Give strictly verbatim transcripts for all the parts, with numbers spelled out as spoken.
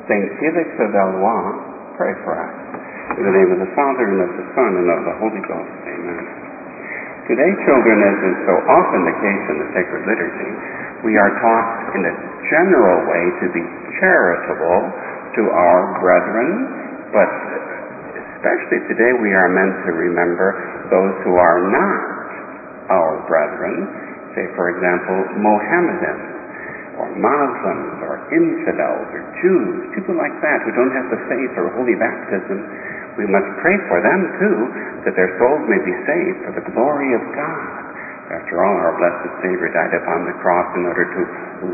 Saint Felix of Valois, pray for us. In the name of the Father, and of the Son, and of the Holy Ghost. Amen. Today, children, as is so often the case in the Sacred Liturgy, we are taught in a general way to be charitable to our brethren, but especially today we are meant to remember those who are not our brethren, say, for example, Mohammedans, or Muslims, or infidels, or Jews, people like that who don't have the faith or holy baptism. We must pray for them too, that their souls may be saved for the glory of God. After all, our blessed Savior died upon the cross in order to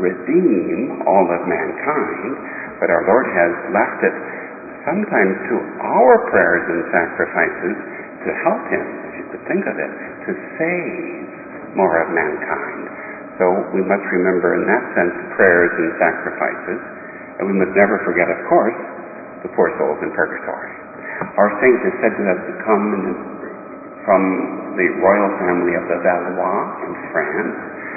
redeem all of mankind, but our Lord has left it sometimes to our prayers and sacrifices to help Him, if you could think of it, to save more of mankind. So we must remember in that sense prayers and sacrifices, and we must never forget, of course, the poor souls in purgatory. Our saint is said to have come in the, from the royal family of the Valois in France,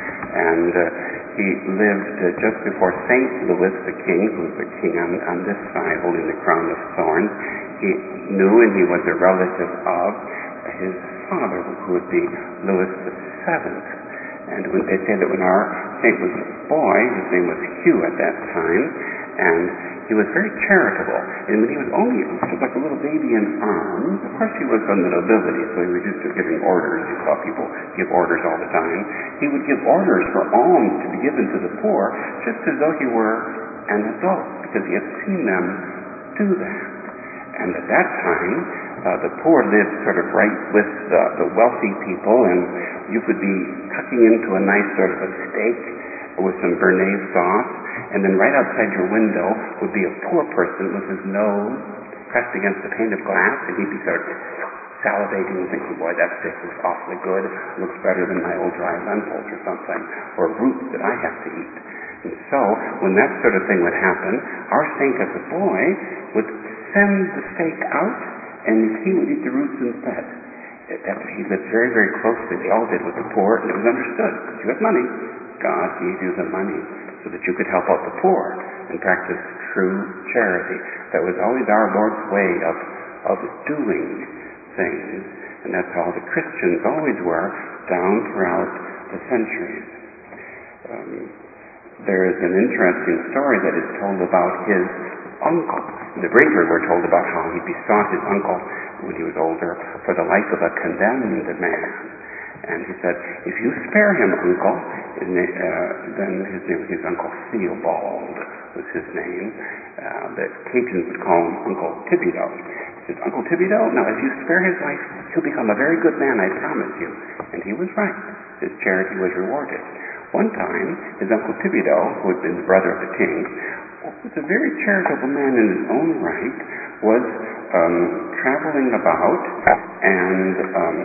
and uh, he lived uh, just before Saint Louis the King, who was the king on, on this side holding the crown of thorns. He knew, and he was a relative of his father, who would be Louis the Seventh. And when they say that when our saint was a boy, his name was Hugh at that time, and he was very charitable. And when he was only like a little baby in arms, of course he was from the nobility, so he was used to giving orders. You saw people give orders all the time. He would give orders for alms to be given to the poor, just as though he were an adult, because he had seen them do that. And at that time, uh, the poor lived sort of right with the, the wealthy people, and you could be tucking into a nice sort of a steak with some béarnaise sauce, and then right outside your window would be a poor person with his nose pressed against a pane of glass, and he'd be sort of salivating and thinking, boy, that steak looks awfully good. It looks better than my old dry lentils or something, or roots that I have to eat. And so, when that sort of thing would happen, our saint as a boy would send the steak out, and he would eat the roots instead. That he lived very, very closely. They all did with the poor, and it was understood. You had money. God gave you the money so that you could help out the poor and practice true charity. That was always our Lord's way of, of doing things, and that's how the Christians always were down throughout the centuries. Um, there is an interesting story that is told about his uncle. The bravery we're told about how he besought his uncle when he was older for the life of a condemned man. And he said, if you spare him, uncle, his na- uh, then his name, his uncle Theobald was his name. Uh, the Cajuns would call him Uncle Thibodeau. He said, Uncle Thibodeau, now if you spare his life, he'll become a very good man, I promise you. And he was right. His charity was rewarded. One time, his Uncle Thibodeau, who had been the brother of the king, was a very charitable man in his own right, was um, traveling about and um,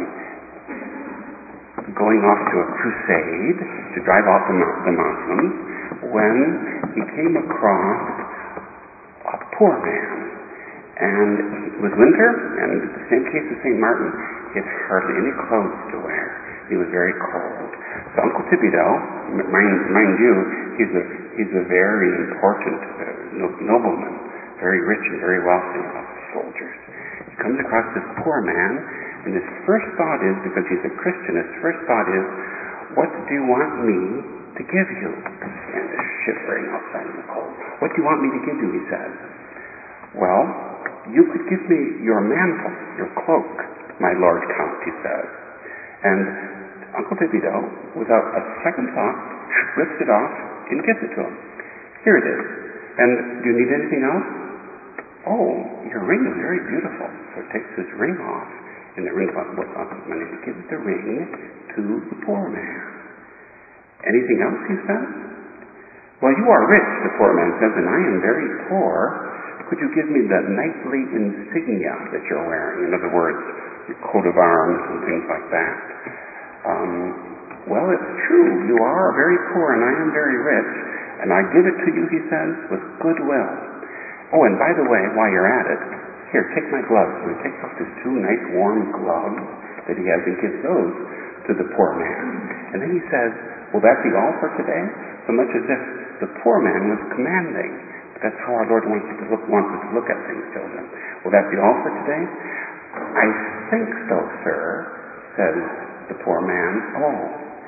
going off to a crusade to drive off the, the Muslims, when he came across a poor man. And it was winter, and in the same case as Saint Martin, he had hardly any clothes to wear. He was very cold. So Uncle Thibodeau, mind, mind you, he's a he's a very important uh, nobleman, very rich and very wealthy, lots of soldiers. He comes across this poor man, and his first thought is, because he's a Christian, his first thought is, what do you want me to give you? And he's shivering outside in the cold. What do you want me to give you, he says. Well, you could give me your mantle, your cloak, my Lord Count, he says. And Uncle Thibodeau, without a second thought, rips it off and gives it to him. Here it is. And do you need anything else? Oh, your ring is very beautiful. So he takes his ring off, and the ring goes off his money. He gives the ring to the poor man. Anything else, he says? Well, you are rich, the poor man says, and I am very poor. Could you give me the knightly insignia that you're wearing? In other words, your coat of arms and things like that. Um, well, it's true. You are very poor, and I am very rich. And I give it to you, he says, with goodwill. Oh, and by the way, while you're at it, here, take my gloves. And he takes off his two nice warm gloves that he has and gives those to the poor man. And then he says, will that be all for today? So much as if the poor man was commanding But that's how our Lord wants us to look, wants us to look at things, children. Will that be all for today? I think so, sir, said the poor man. Oh,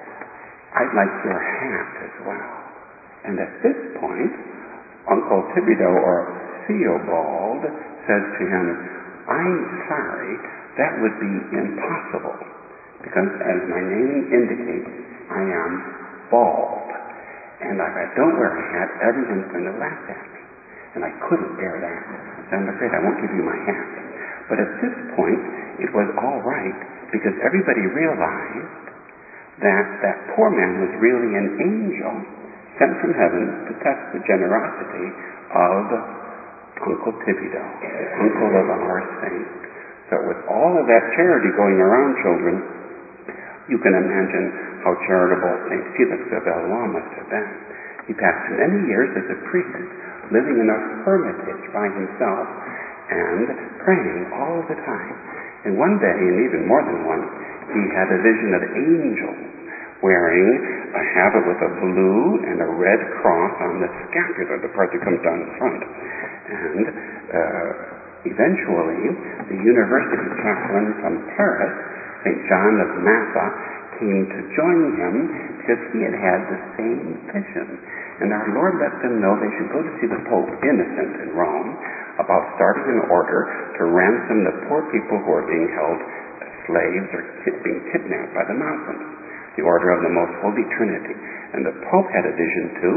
I'd like your hat as well. And at this point, Uncle Thibodeau, or Theobald, says to him, I'm sorry, that would be impossible, because as my name indicates, I am bald. And if I don't wear a hat, everyone's going to laugh at me. And I couldn't bear that. So I'm afraid I won't give you my hat. But at this point, it was all right, because everybody realized that that poor man was really an angel sent from heaven to test the generosity of Uncle Thibodeau, the uncle of our saint. So with all of that charity going around, children, you can imagine how charitable Saint Felix of Valois must have been. He passed many years as a priest, living in a hermitage by himself and praying all the time. And one day, and even more than one, he had a vision of angels wearing a habit with a blue and a red cross on the scapula, the part that comes down the front. And uh, eventually, the university chaplain from Paris, Saint John of Massa, came to join him because he had had the same vision. And our Lord let them know they should go to see the Pope Innocent in Rome about starting an order to ransom the poor people who are being held as slaves or ki- being kidnapped by the Muslims, the Order of the Most Holy Trinity. And the Pope had a vision too,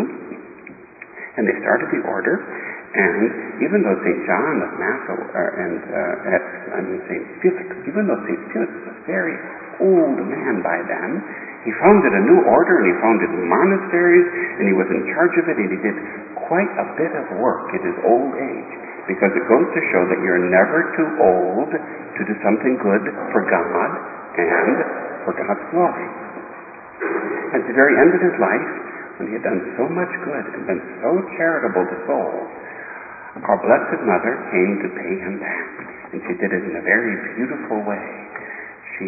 and they started the order. And even though Saint John of Massa uh, and uh, at, I mean Saint Felix, even though Saint Felix was a very old man by then, he founded a new order and he founded monasteries and he was in charge of it, and he did quite a bit of work in his old age, because it goes to show that you're never too old to do something good for God and for God's glory. At the very end of his life, when he had done so much good and been so charitable to souls, our Blessed Mother came to pay him back, and she did it in a very beautiful way. She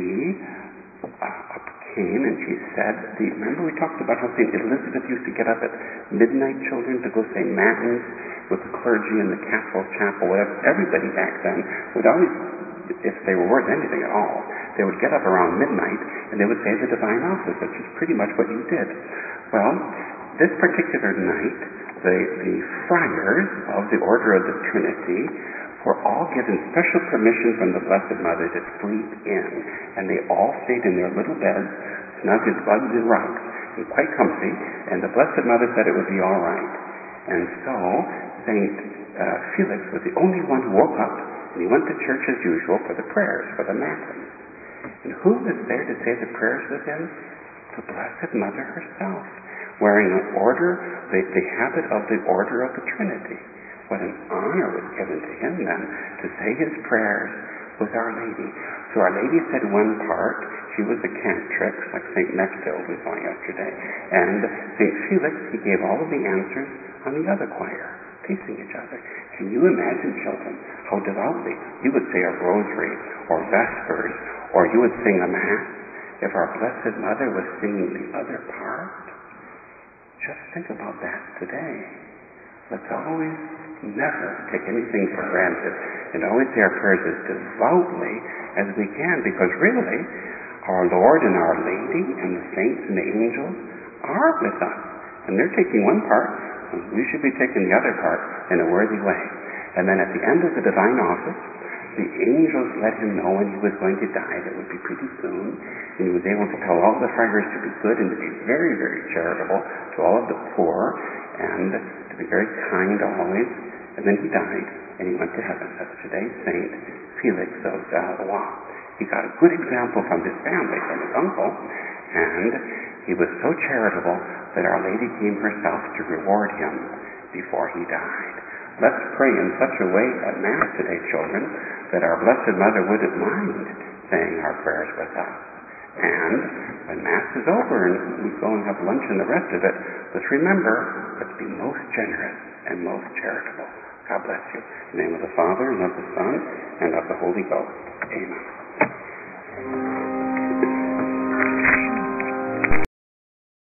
uh, came and she said, the, remember we talked about how Saint Elizabeth used to get up at midnight, children, to go say matins with the clergy in the castle chapel. Everybody back then would always, if they were worth anything at all, they would get up around midnight and they would say the divine office, which is pretty much what you did. Well, this particular night, the, the friars of the Order of the Trinity were all given special permission from the Blessed Mother to sleep in, and they all stayed in their little beds, snug as bugs in rugs, and quite comfy, and the Blessed Mother said it would be all right. And so Saint uh, Felix was the only one who woke up, and he went to church as usual for the prayers, for the matins. And who was there to say the prayers with him? The Blessed Mother herself, wearing an order, the, the habit of the Order of the Trinity. What an honor was given to him then to say his prayers with Our Lady. So Our Lady said one part, she was a cantrix, like Saint Mechthild we saw yesterday, and Saint Felix, he gave all of the answers on the other choir, facing each other. Can you imagine, children, how devoutly you would say a rosary or vespers, or you would sing a mass if our Blessed Mother was singing the other part? Just think about that today. Let's always never take anything for granted and always say our prayers as devoutly as we can, because really our Lord and Our Lady and the saints and the angels are with us, and they're taking one part, and we should be taking the other part in a worthy way. And then at the end of the divine office, the angels let him know when he was going to die. That would be pretty soon. And he was able to tell all the friars to be good and to be very, very charitable to all of the poor and to be very kind always. And then he died and he went to heaven. That's today Saint Felix of Valois. He got a good example from his family, from his uncle, and he was so charitable that Our Lady came herself to reward him before he died. Let's pray in such a way at Mass today, children, that our Blessed Mother wouldn't mind saying our prayers with us. And when Mass is over and we go and have lunch and the rest of it, let's remember, let's be most generous and most charitable. God bless you. In the name of the Father, and of the Son, and of the Holy Ghost. Amen.